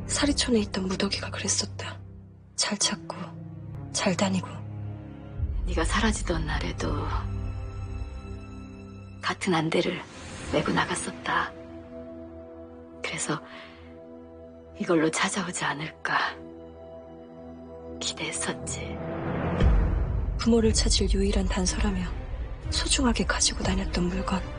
사리촌에 있던 무더기가 그랬었다. 잘 찾고 잘 다니고. 네가 사라지던 날에도 같은 안대를 메고 나갔었다. 그래서 이걸로 찾아오지 않을까 기대했었지. 부모를 찾을 유일한 단서라며 소중하게 가지고 다녔던 물건.